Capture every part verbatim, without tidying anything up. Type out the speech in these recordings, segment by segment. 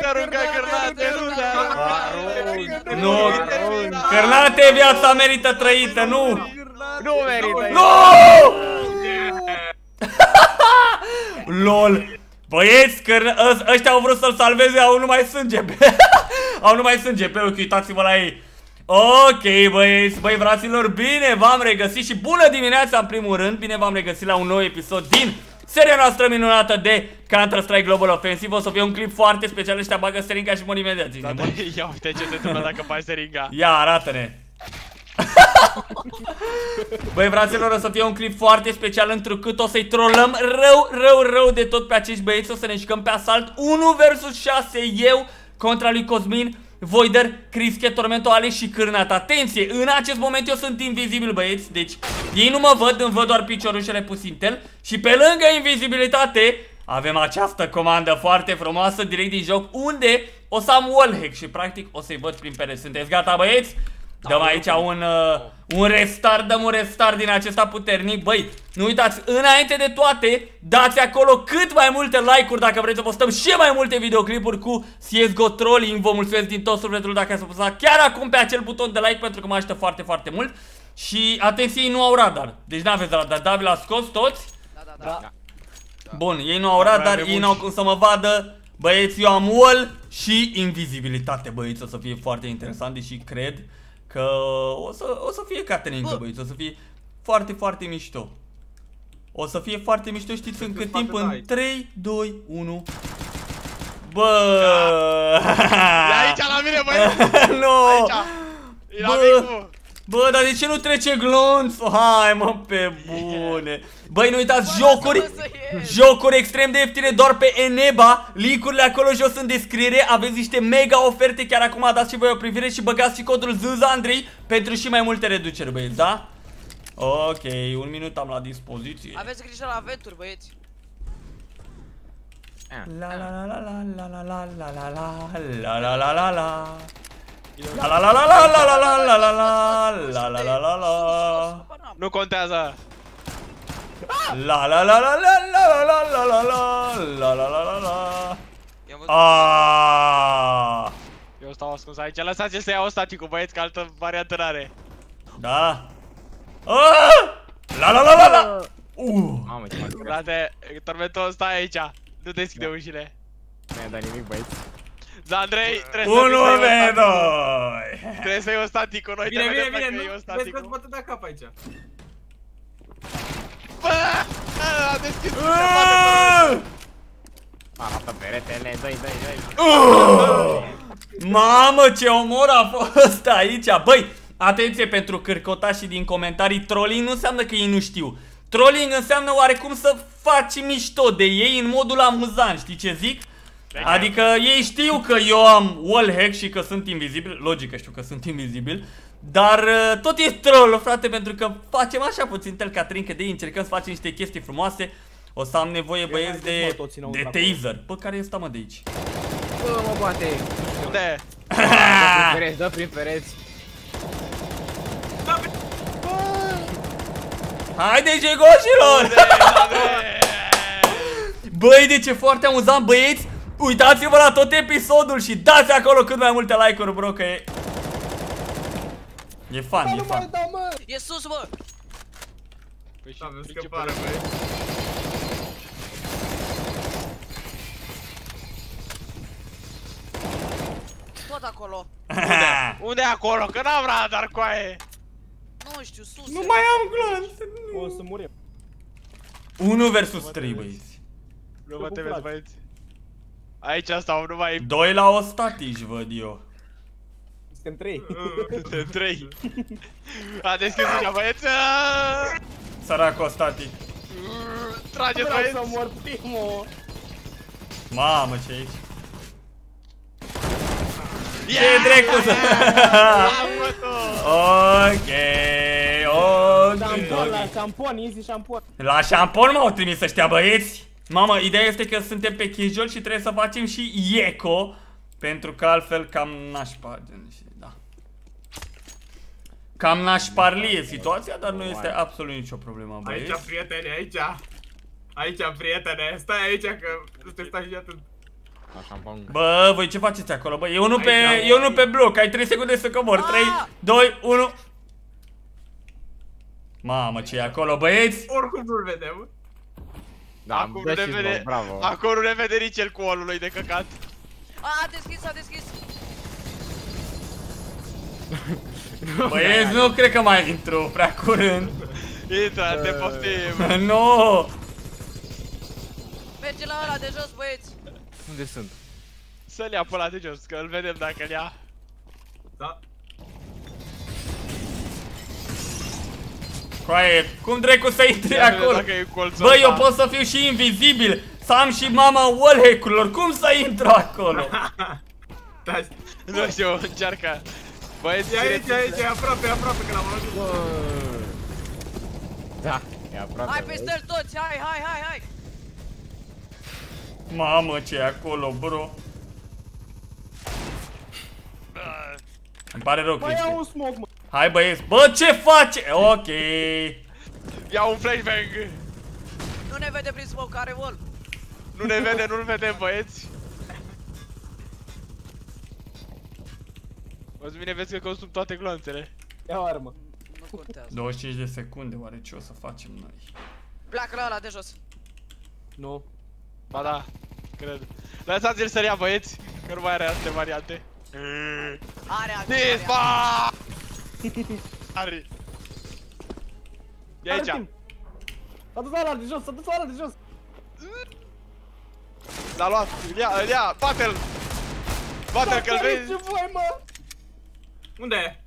arunca cărnate, nu te Nu, cărnate, viața merită trăită, nu! Nu merită! Nu! LOL! Băieți, că ăștia au vrut să-l salveze, au numai sânge pe... Au numai sânge pe ochi, uitați-vă la ei. Ok, băieți, băi, fraților, bine v-am regăsit și bună dimineața în primul rând. Bine v-am regăsit la un nou episod din seria noastră minunată de Counter-Strike Global Offensive. O să fie un clip foarte special, ăștia bagă seringa și mor imediat. Da, da, ia uite ce se întâmplă dacă bagi seringa. Ia, arată-ne. Băi, fraților, o să fie un clip foarte special, întrucât o să-i trollăm rău, rău, rău de tot pe acești băieți. O să ne jucăm pe asalt unu versus șase, eu contra lui Cosmin, Voider, Crische, Tormento, Alex și Cârnat. Atenție, în acest moment eu sunt invizibil, băieți. Deci ei nu mă văd, îmi văd doar piciorușele pus Intel. Și pe lângă invizibilitate avem această comandă foarte frumoasă direct din joc, unde o să am wallhack și practic o să-i văd prin pereți. Sunteți gata, băieți? Dăm aici un, uh, un restart, dăm un restart din acesta puternic. Băi, nu uitați, înainte de toate, dați acolo cât mai multe like-uri dacă vreți să postăm și mai multe videoclipuri cu C S G O Trolling. Vă mulțumesc din tot sufletul dacă ați apăsat chiar acum pe acel buton de like, pentru că mă ajută foarte, foarte mult. Și atenție, ei nu au radar, deci n-aveți radar, da, vi l-a scos toți? Da, da, da, da. Bun, ei nu au radar, ei n-au cum să mă vadă. Băieți, eu am wall și invizibilitate, băieți, o să fie foarte interesant, deși cred că o să, o să fie catenincă, băieți, o să fie foarte, foarte mișto. O să fie foarte mișto, știți în cât timp? În trei, doi, unu. Bă! E aici la mine, băi! Nu! Aici! E la mine! Bă, dar de ce nu trece glonț? Hai, mă, pe bune. Băi, nu uitați, jocuri Jocuri extrem de ieftine doar pe Eneba. Link-urile acolo jos în descriere. Aveți niște mega oferte, chiar acum dați și voi o privire și băgați și codul ZUZANDREI pentru și mai multe reduceri, băieți, da? Ok, un minut am la dispoziție. Aveți grijă la venturi, băieți. La la la la la la la la la la la la la la la. La la la la la la la la la la la la la la la. Nu contează. La la la la la la la la la la la la la la la. Aaaa. Eu stau ascuns aici, lăsați-l să iau staticul, băieți, că altă variantă n-are. Da. La la la la la. Uh. Mamă, ce mai Frate, Tormento, stai aici. Nu deschide ușile. Nu mi-a dat nimic, băieți. Zandrei, trebuie să unu ve doi. Trebuie să iei un staticul, noi Bine, te bine, vedem bine, dacă iei un nu, vezi că staticul. îți bătă de cap aici. Bă! A deschis ușile. Arată peretele, dă-i, dă-i, dă-i. Mamă, ce omor a fost aici. Băi, atenție pentru cârcotașii din comentarii. Trolling nu înseamnă că ei nu știu. Trolling înseamnă oarecum să faci mișto de ei în modul amuzant, știi ce zic? Adică ei știu că eu am wallhack și că sunt invizibil. Logic că știu că sunt invizibil. Dar uh, tot e troll, frate, pentru că facem așa puțin tel ca trincă de ei. Încercăm să facem niște chestii frumoase. O să am nevoie, băieți, de, de taser. Bă, care e ăsta, mă, de aici? Bă, mă bate. Unde? Dă prin pereți, dă prin pereți. Haide, jegoșilor! Băi, deci e foarte amuzant, băieți. Uitați-vă la tot episodul și dați acolo cât mai multe like-uri, bro, că e... E fun, e fun. E sus, mă! Păi și Avem principal. scăpare, băieți. Tot acolo. Unde? Unde e acolo? Că n-am radar, coaie! Nu știu, sus. Nu mai am glonț. O să murim. unu versus trei, băieți. Nu mă temeți, băieți. Aici stau, nu mai... doi la o statici, văd eu. Suntem trei. Suntem trei. A deschis ușa, băieți! Săracu static. Trageți, Vreau să băieți! mor primul. Mamă, ce aici? Yeah! Ce dracu să... Mamă, tu! Ok, ok. Șampon, la șampon, easy șampon. La șampon m-au trimis ăștia, băieți. Mamă, ideea este că suntem pe casual și trebuie să facem și eco, pentru că altfel cam nașpa, da. Cam nașparlie situația, dar nu este absolut nicio problemă, băieți. Aici, prietene, aici. Aici, prietene, stai aici că nu te stai și atât. La șampon. Bă, voi ce faceți acolo, bă? Eu nu pe, eu nu pe bloc, ai trei secunde să comor. trei, doi, unu. Mamă, ce e acolo, băieți? Oricum nu-l vedem. Da, Acum nu ne vede, bravo. acum nu ne vede nici el cu olului de căcat. A, a deschis, a deschis. Băieți, nu cred că mai intru prea curând. Intră, te poftim. Nu! Merge la ăla de jos, băieți. Unde sunt? Să-l ia pe ăla de jos, că îl vedem dacă îl ia. Da. Coaie, cum dracu să intri Ia vedem acolo? dacă e colțul Bă, eu ăsta. pot să fiu și invizibil. Să am și mama wallhack-urilor. Cum să intru acolo? Da, Nu știu, încearcă. Băieți, e aici, țineți- e aici, e aproape, e aproape, că l-am auzit. Da, e aproape. Hai peste el toți, hai, hai, hai, hai. Mamă, ce e acolo, bro? Îmi pare rău, Mai iau Cristi. un smoke, mă. Hai, băieți. Bă, ce face? Ok. Ia un flashbang. Nu ne vede prin smoke, are wall. Nu ne vede, nu-l vedem, băieți. O să bine vezi că consum toate gloanțele. Ia o armă. Nu contează. douăzeci și cinci de secunde, oare ce o să facem noi? Pleacă la ăla de jos. Nu. Ba da, cred. Lăsați-l să-l ia, băieți, că nu mai are alte variante. Are acum. Nispa! Are. E aici. S-a dus ăla de jos, s-a dus ăla de jos. L-a luat, îl ia, îl ia, bate-l! Bate-l că-l vezi! Ce voi, mă? Unde e?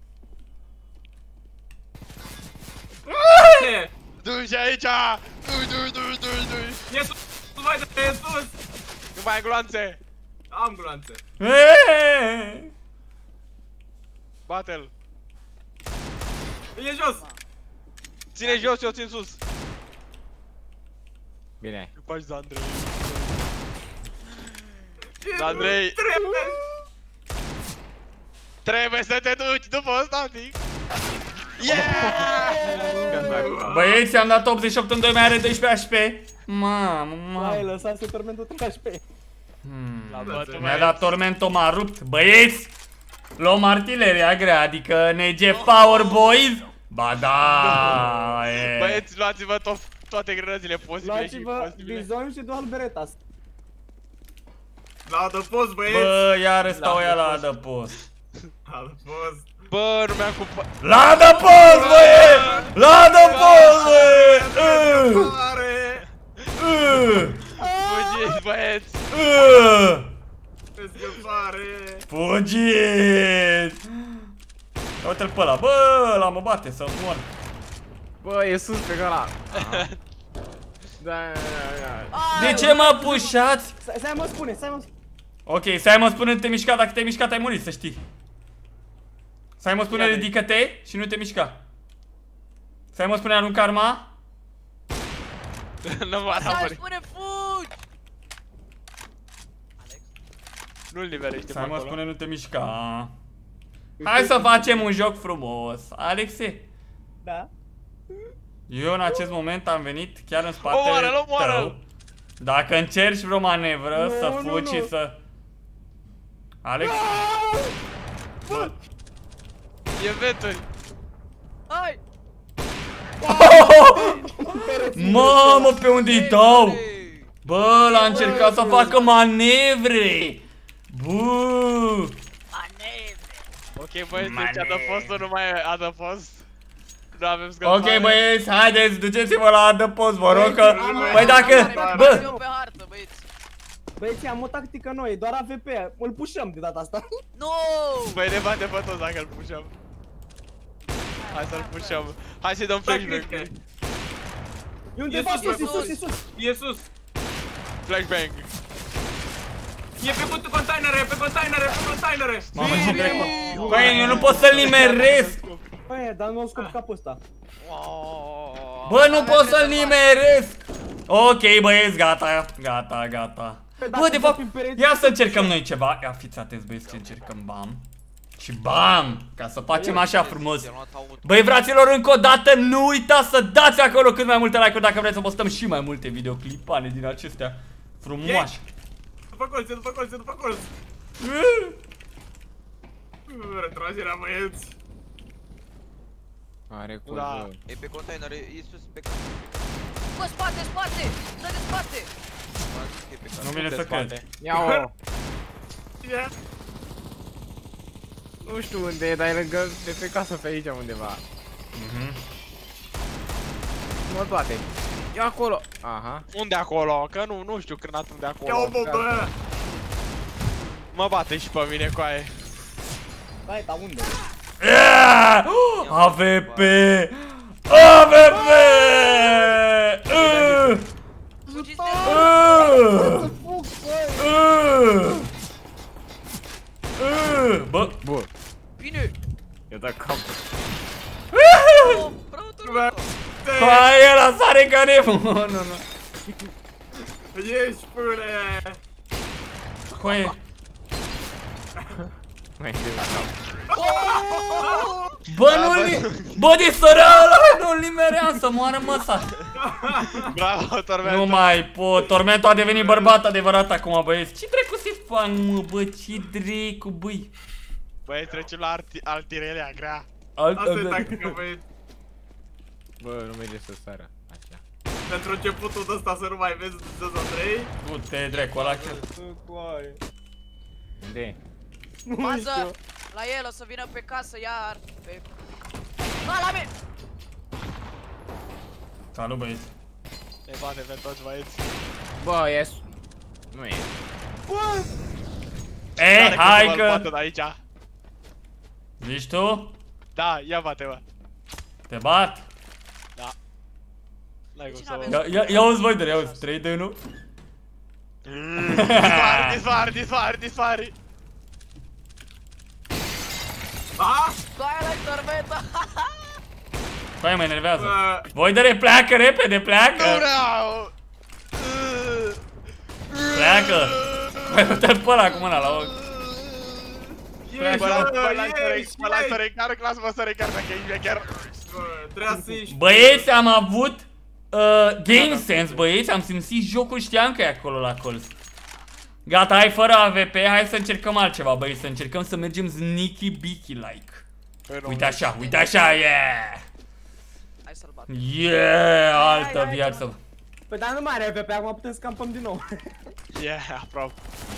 Ce? Du-și aici! Du-i, du-i, du-i, du-i, du-i! E sus, mai de e sus. Nu mai ai gloanțe! Am gloanțe. Eee! Bate-l! E jos. Ține jos, eu țin sus! Bine. Nu faci, Andrei. Andrei, Trebuie. trebuie să te duci după ăsta, tic! Yeah! Băieți, am dat optzeci și opt în doi, mai are doisprezece H P. Mamă, Hai, mamă. lăsați-o tormentul trei H P. L-a bătut, Mi-a dat tormentul, m-a rupt. Băieți, luăm artileria grea, adică N G Power Boys. Ba da, e. Băieți, luați-vă to toate grenăzile posibile și Luați-vă imposibile. bizon și dual beretas. La adăpost, băieți. Bă, iară stau ea la adăpost. Adăpost. Bă, nu mi-am cumpărat. La adăpost, băie! La adăpost, băie! Mare. Fugiți, băieți! Pe scăpare. Fugiți! Uite-l pe ăla, bă, ăla mă bate să mor. Bă, e sus pe ăla. Da, da, da. De ce mă pușați? Stai mă spune, stai mă spune. Ok, stai mă spune, nu te mișca, dacă te-ai mișcat ai murit, să știi. Stai mă spune, ridică-te și nu te mișca. Stai mă spune, aruncă arma. Nu m-a Stai, murit. spune fugi! Nu-l niverește pe Stai mă acolo. spune, nu te mișca. Hai să facem un joc frumos. Alexe, Da. eu în acest moment am venit chiar în spatele Omoară-l, omoară-l! tău. Dacă încerci vreo manevră Nu, să nu, fugi și nu. să... Alex, Bă. E venturi. Hai! mamă, pe unde-i dau? Ei, Bă, l-a încercat să facă manevre. Bă. manevre! Ok, băieți, deci adăpostul nu mai e adăpost. Nu avem scăpare. Ok, băieți, haideți, duceți-vă la adăpost, vă rog că... Băieți, Păi dacă... Are Bă, eu pe hartă, băieți. Băieți, am o tactică nouă, e doar A V P. Îl pușăm de data asta. Nu! Băi, ne bate pe toți dacă îl pușăm. Hai să-l pușăm. Hai să-i dăm flashbang. E undeva E sus, sus, e sus, e sus. E sus! Flashbang. E pe punctul containere, pe containere, pe containere! mamă, ce dracu. Băi, eu nu pot să-l nimeresc. Băi, dar nu o scop capul ăsta. Bă, nu pot să-l nimeresc. Ok, băieți, gata, gata, gata. Bă, de fapt, ia să încercăm noi ceva. Ia fiți atenți, băieți, ce încercăm, bam. Și bam, ca să facem așa frumos. Băi, fraților, încă o dată, nu uitați să dați acolo cât mai multe like-uri dacă vreți să postăm și mai multe videoclipane din acestea frumoase. După colț, e după colț, e după colț. Retragerea, băieți. Are cu Da. E pe container, e sus, pe container. Bă, spate, spate! Dă de spate! Nu vine să cred. Ia-o. Ia. Nu știu unde e, dar e lângă, de pe casă pe aici undeva. Mhm. Mă toate. Ia acolo. Aha. Unde acolo? Că nu, nu știu cârnat unde Ia o acolo. bombă. Mă bate și pe mine cu aia. Stai, dar unde? Yeah! A V P! A V P! Uh! Fugiți Uh! Fug, băi! Uh! Uh! Bă! Bă, Bine! eu dau cap. Oh, bravo, Toronto! Hai, ăla sare ca nebun! Nu, nu. Ești pune! Coaie. Mai de la cap. Bă, nu-l... Bă, dispărea ăla! Nu-l nimeream să moară măsa! Bravo, Tormento. Nu mai pot, Tormento a devenit bărbat adevărat acum, băieți. Ce dracu se fac, mă, bă, ce dracu, băi? Băi, trecem la artileria grea. Alt... Asta e tactica, băieți. Bă, nu merge să sară. Așa. Pentru începutul ăsta să nu mai vezi sezon trei. Du-te, dracu, ăla chiar. Unde e? Nu Bază! știu. La el o să vină pe casă iar! Pe... A, la mine! Salut, băieți. Ne bate pe toți băieți. Bă, e... Nu e. E, Care hai cum îl că... bată de aici. Zici tu? Da, ia bate-mă. Te bat? N-ai cum Cine să avem? mă... Ia, ia, ia uzi, Voider, ia uzi, trei, doi, unu. Dispari, dispari, dispari, dispari. Ah! Doaia la Tormento! Hai, mă enervează. Bă, Voidere, pleacă repede, Nu pleacă! vreau! Pleacă! Hai, uite-l pe ăla cu mâna la ochi. ești, Bă, las- bă, bă, las să re- ești, bă, las să ești. recarc, lasă-mă să recarc dacă ești mecher. Bă, Trebuie să ești. Băieți, am avut uh, game sense, băieți, am simțit jocul, știam că e acolo la colț. Gata, hai fără A V P, hai să încercăm altceva, băieți, să încercăm să mergem sneaky beaky like. Păi nu, Uite așa, uite așa, yeah! Hai să-l bat. Yeah, altă hai, hai, viață. Păi dar nu mai are V P, acum putem să campăm din nou. Yeah, aproape.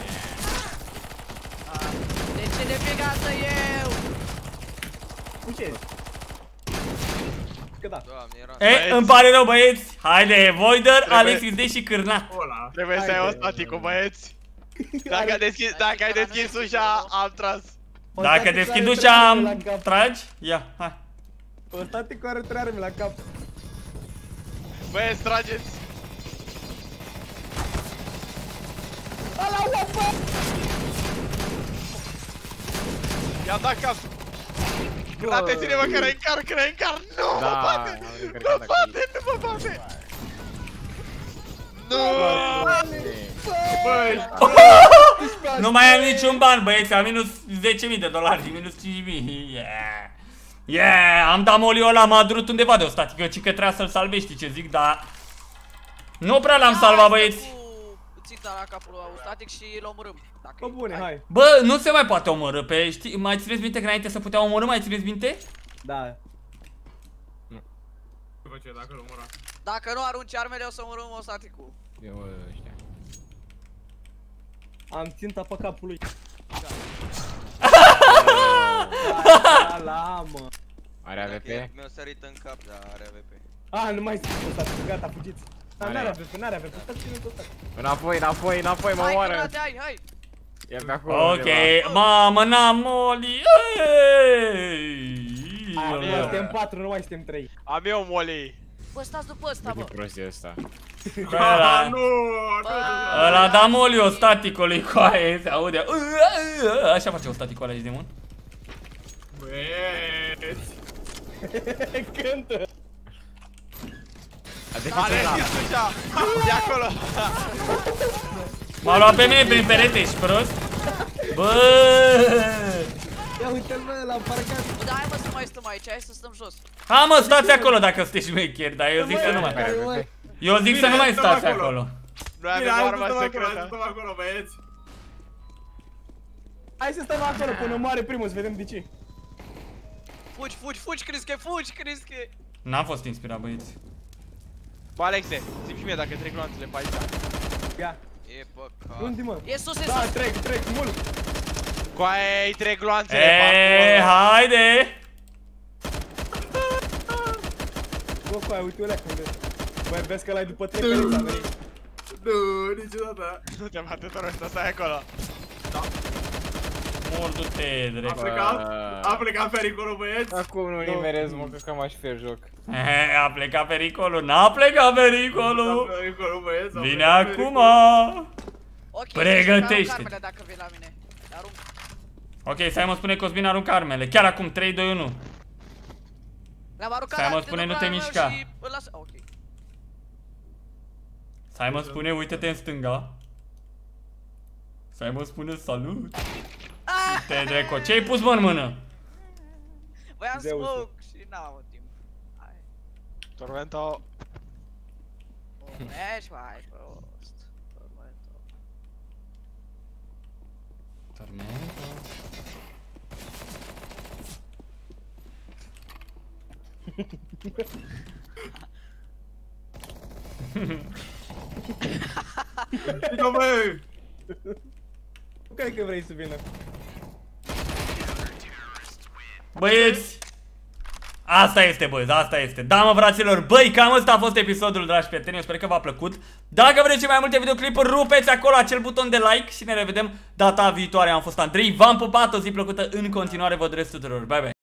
De ce de pegată eu? Uite. Că da. Doamne, era... E, Băieți. îmi pare rău, băieți. Haide, Voider, Trebuie- Alex, Izde și Cârna. Ăla. Trebuie să Haide. iau staticul, băieți. Dacă ai deschis, dacă ai deschis ușa, am tras. Dacă deschid ușa, am tragi? Ia, hai. O static cu are trei arme la cap. Băieți, trageți. Ala, uapa! I-am dat cap. Frate, ține-mă că reîncarc, că reîncarc. Nu mă Da, bate. am Nu reîncarcat mă dacă bate, nu mă bate. Nu. Băi, Nu mai am niciun ban, băieți, am minus zece mii de dolari, minus cinci mii. Yeah. Yeah, am dat moliul ăla, m-a durut undeva de o statică, ci că trebuia să-l salvezi, știi ce zic, dar... Nu prea l-am salvat, băieți. Cu ținta la capul lui static și îl omorâm. Dacă Bă, bune, hai. Bă, nu se mai poate omorâ pe, știi, mai țineți minte că înainte să putea omorâ, mai țineți minte? Da. Bă, ce, dacă îl omora. Dacă nu arunci armele, o să omorâm o staticul. Eu ăștia. Am ținta pe capul lui. Ala, mă. Are A V P? Mi-a sărit în cap, dar are A V P. A, nu mai țin pe static, gata, fugiți. Dar Are. n-are A V P, n-are A V P, stați ține tot static. Înapoi, înapoi, înapoi, mă Hai, omoară. Conrad, hai, hai! E pe acolo. Ok, mamă, n-am moli. Aia, Bine. nu, suntem patru, nu mai suntem trei. Am eu molii. Bă, stați după ăsta, Ce bă! prost e ăsta. Ăla, Ah, nu, nu, ăla da moliu staticului cu aia, se aude. Așa face o staticul ăla, ești de mult? băieți. Cântă. A de A deschis ușa. E acolo. M-a luat pe mine prin perete, ești prost? Bă! Ia uite-l, bă, l-am parcat. Bă, da, hai mă să mai stăm aici, hai să stăm jos. Ha, mă, stați acolo dacă sunteți șmecheri, dar eu zic să nu mai... Are A V P? Eu zic să nu mai Bine, stați stăm acolo. acolo. Noi Bine, avem o hai să armă stăm acolo, hai să secretă. stăm acolo, băieți. Hai să stăm acolo până moare primul, să vedem de ce. Fugi, fugi, fugi, Crische, fugi, Crische. N-am fost inspirat, băieți. Bă, Alexe, zi-mi și mie dacă trec gloanțele pe aici. Ia. E păcat. Unde, mă? E sus, e Da, sus. trec, trec, mult. Cu aia îi trec gloanțele pe Eee, acolo. haide! Bă, cu aia, uite, ulea unde. Băi, vezi că ăla e după trei pe aici, a venit. Nu, niciodată. Nu te bate torul ăsta, stai acolo. Mordu-te, A drept. plecat? A plecat pericolul, băieți? Acum nu nimerez, mă, că m-aș fi joc. Ehe, a plecat pericolul, n-a plecat A pericolul. pericolul, băieți. a Vine plecat acum. pericolul. Ok, Pregătește-te. arunc armele dacă vii la mine. Le arunc. Ok, Simon spune Cosmin aruncă armele. Chiar acum, trei, doi, unu. Le-am aruncat Simon la spune, nu te târnul mișca. și îl las- Ok. Simon spune uite-te în stânga. Simon spune salut. Te dreco, ce ai pus, mă, în mână? Voiam Zeusul. smoke și n-am timp. Hai. Tormento. O mergi mai prost. Tormento. Tormento. Știi-o, băi! Nu cred că vrei să vină. Băieți, asta este, băieți, asta este. Da, mă, fraților, băi, cam ăsta a fost episodul, dragi prieteni. Eu sper că v-a plăcut. Dacă vreți și mai multe videoclipuri, rupeți acolo acel buton de like și ne revedem data viitoare. Am fost Andrei, v-am pupat, o zi plăcută în continuare, vă doresc tuturor. Bye, bye.